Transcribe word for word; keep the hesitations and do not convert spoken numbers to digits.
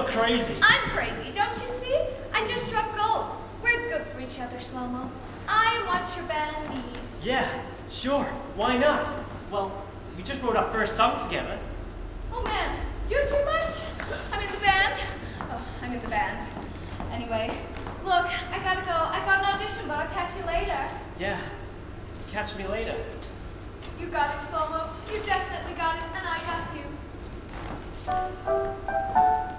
go crazy. I'm crazy, don't you see? I just struck gold. We're good for each other, Shlomo. I want your band needs. Yeah, sure. Why not? Well, we just wrote our first song together. Oh man, you're too much. I'm in the band. Oh, I'm in the band. Anyway, look, I gotta go. I got an audition, but I'll catch you later. Yeah. Catch me later. You got it, Shlomo. You definitely got it, and I got you.